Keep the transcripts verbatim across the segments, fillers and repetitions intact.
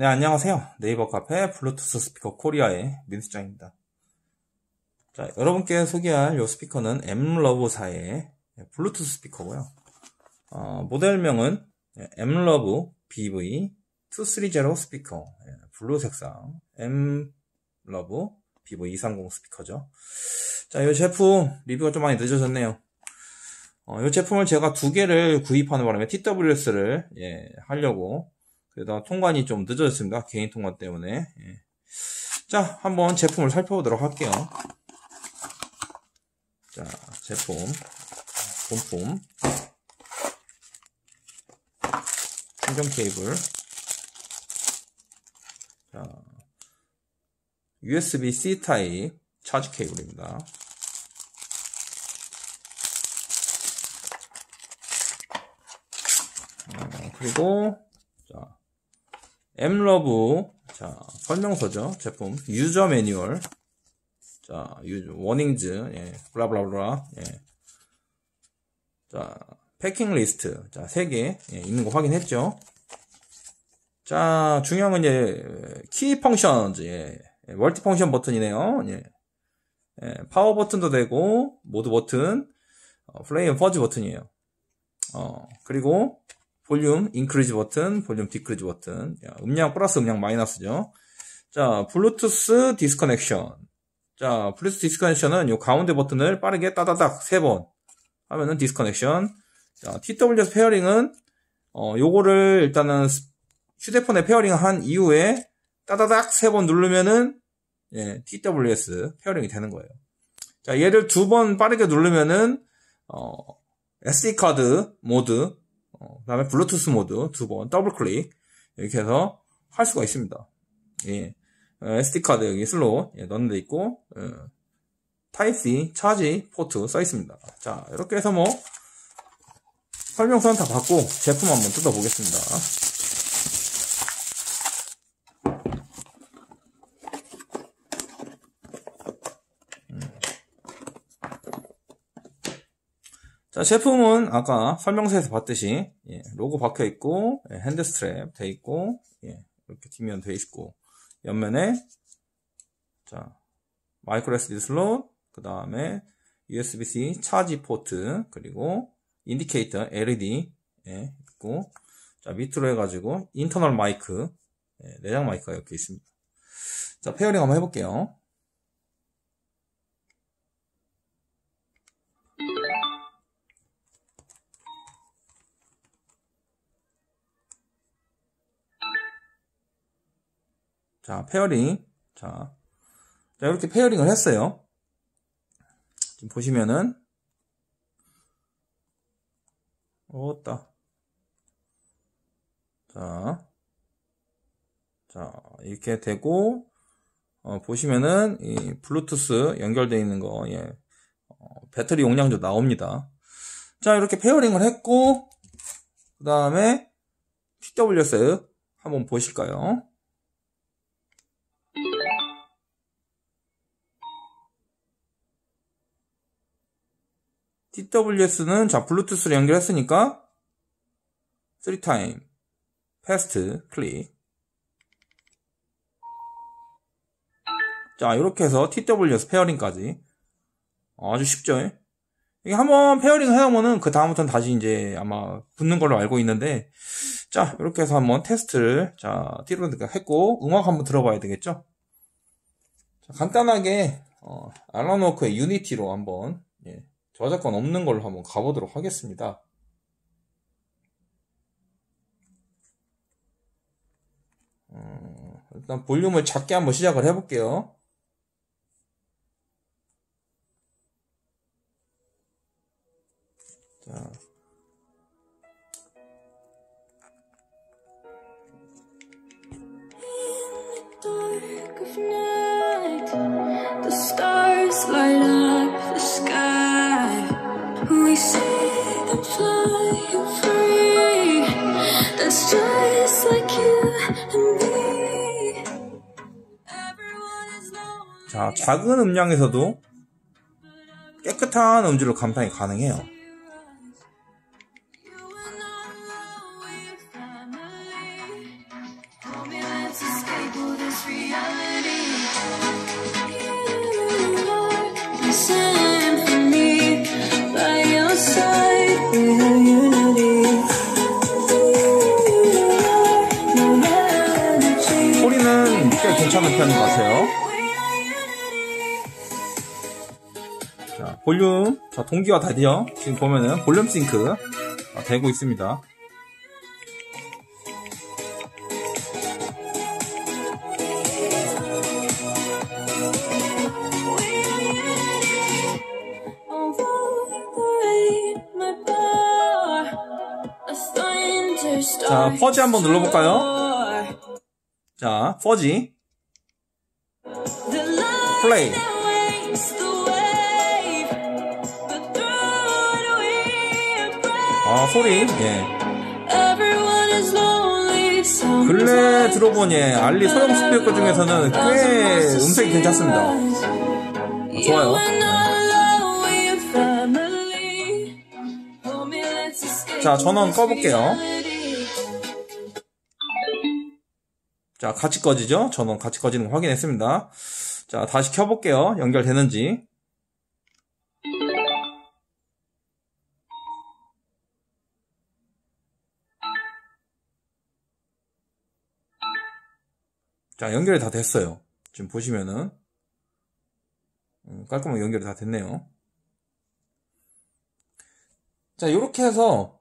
네, 안녕하세요. 네이버 카페 블루투스 스피커 코리아의 민수장입니다. 자, 여러분께 소개할 이 스피커는 엠러브사의 블루투스 스피커고요. 어, 모델명은 엠러브 비브이 이백삼십 스피커, 블루 색상 엠러브 비브이 이백삼십 스피커죠. 자, 이 제품 리뷰가 좀 많이 늦어졌네요. 어, 이 제품을 제가 두 개를 구입하는 바람에 티더블유에스를 예, 하려고 그러다 통관이 좀 늦어졌습니다. 개인 통관 때문에. 예. 자, 한번 제품을 살펴보도록 할게요. 자, 제품 본품 충전 케이블, 자, 유에스비-C 타입 차지 케이블입니다. 어, 그리고 자, 엠러브 자 설명서죠. 제품 유저 매뉴얼, 자 유저 워닝즈, 예, 블라블라블라, 예. 자 패킹 리스트, 자 세 개 예, 있는 거 확인했죠. 자 중요한 건 이제 키 펑션즈, 예, 멀티 펑션 버튼이네요. 예. 예, 파워 버튼도 되고 모드 버튼, 어, 플레이 앤 퍼즈 버튼이에요. 어 그리고 볼륨 인크리즈 버튼, 볼륨 디크리즈 버튼, 음량 플러스 음량 마이너스죠. 자, 블루투스 디스커넥션. 자, 블루투스 디스커넥션은 요 가운데 버튼을 빠르게 따다닥 세 번 하면은 디스커넥션. 자, 티더블유에스 페어링은 어 요거를 일단은 휴대폰에 페어링 한 이후에 따다닥 세 번 누르면은 예, 티더블유에스 페어링이 되는 거예요. 자, 얘를 두 번 빠르게 누르면은 어 에스디 카드 모드, 어, 그 다음에 블루투스 모드 두 번 더블 클릭 이렇게 해서 할 수가 있습니다. 예. 어, 에스디 카드 여기 슬롯 예, 넣는 데 있고, 어, 타입 씨 차지 포트 써 있습니다. 자, 이렇게 해서 뭐 설명서는 다 받고 제품 한번 뜯어 보겠습니다. 자, 제품은 아까 설명서에서 봤듯이 예, 로고 박혀 있고, 예, 핸드 스트랩 돼 있고, 예, 이렇게 뒷면 돼 있고, 옆면에 자 마이크로 에스디 슬롯, 그 다음에 유에스비-C 차지 포트, 그리고 인디케이터 엘이디 예, 있고, 자 밑으로 해가지고 인터널 마이크, 예, 내장 마이크가 이렇게 있습니다. 자, 페어링 한번 해볼게요. 자, 페어링. 자, 자, 이렇게 페어링을 했어요. 지금 보시면은, 어따. 자, 자, 이렇게 되고, 어, 보시면은, 이 블루투스 연결되어 있는 거, 예, 어, 배터리 용량도 나옵니다. 자, 이렇게 페어링을 했고, 그 다음에, 티더블유에스 한번 보실까요? 티더블유에스는 자 블루투스를 연결했으니까 쓰리 타임 패스트 클릭. 자, 이렇게 해서 티더블유에스 페어링까지 아주 쉽죠. 이게 한번 페어링을 해놓으면은 그 다음부터는 다시 이제 아마 붙는 걸로 알고 있는데, 자 이렇게 해서 한번 테스트를 자 티더블유에스 했고 음악 한번 들어봐야 되겠죠. 자, 간단하게 어, 알란워크의 유니티로 한번 예, 저작권 없는 걸로 한번 가보도록 하겠습니다. 어, 일단 볼륨을 작게 한번 시작을 해볼게요. 자. The stars light up the sky. We see them flying free. That's just like you and me. Everyone is lonely. 자, 작은 음량에서도 깨끗한 음질로 감상이 가능해요. symphony by your side. We are unity. 소리는 꽤 괜찮은 편인 것 같아요. 자, 볼륨, 자, 동기화 다죠. 지금 보면은 볼륨 싱크 되고 있습니다. 자, 퍼지 한번 눌러볼까요? 자, 퍼지 플레이. 아, 소리, 예. 근래 들어보니 알리 소형 스피커 중에서는 꽤 음색이 괜찮습니다. 아, 좋아요. 자, 전원 꺼볼게요. 자, 같이 꺼지죠? 전원 같이 꺼지는 거 확인했습니다. 자, 다시 켜볼게요. 연결되는지. 자, 연결이 다 됐어요. 지금 보시면은 음, 깔끔하게 연결이 다 됐네요. 자, 요렇게 해서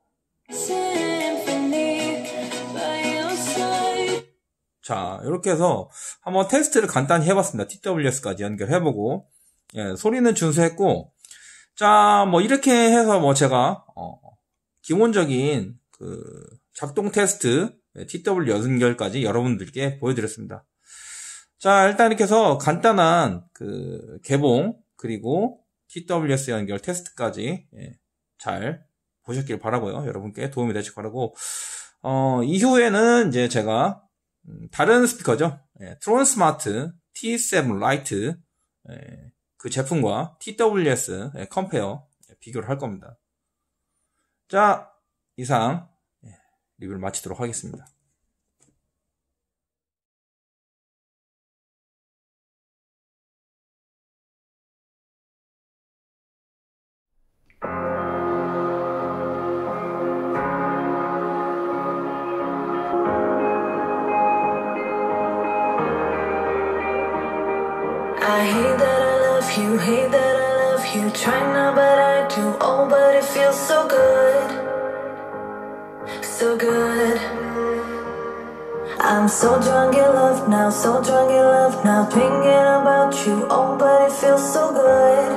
자, 이렇게 해서 한번 테스트를 간단히 해봤습니다. 티 더블유 에스까지 연결해보고, 예, 소리는 준수했고, 자, 뭐 이렇게 해서 뭐 제가 어, 기본적인 그 작동 테스트 티 더블유 연결까지 여러분들께 보여드렸습니다. 자, 일단 이렇게 해서 간단한 그 개봉 그리고 티 더블유 에스 연결 테스트까지 예, 잘 보셨길 바라고요. 여러분께 도움이 되실 바라고, 어, 이후에는 이제 제가 음, 다른 스피커죠. 예, 트론 스마트 티 세븐 라이트 예, 그 제품과 티 더블유 에스 예, 컴페어 예, 비교를 할 겁니다. 자, 이상 예, 리뷰를 마치도록 하겠습니다. I hate that I love you, hate that I love you. Try not, but I do. Oh, but it feels so good, so good. I'm so drunk in love now, so drunk in love now. Thinking about you. Oh, but it feels so good,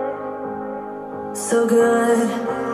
so good.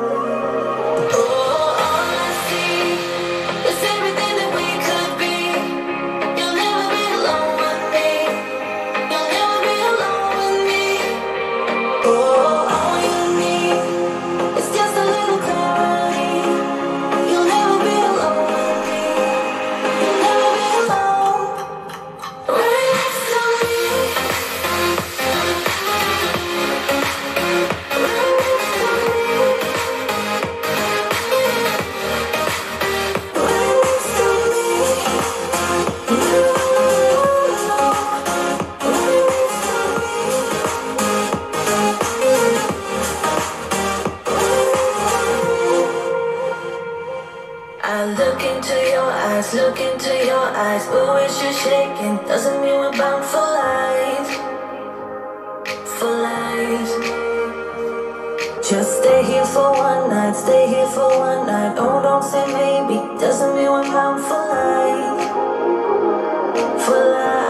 Look into your eyes, but when you're shaking, doesn't mean we're bound for life, for life. Just stay here for one night, stay here for one night. Oh, don't say maybe, doesn't mean we're bound for life, for life.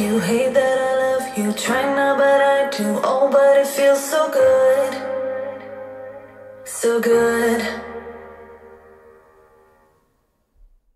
you, hate that I love you. Try not, but I do. Oh, but it feels so good. So good.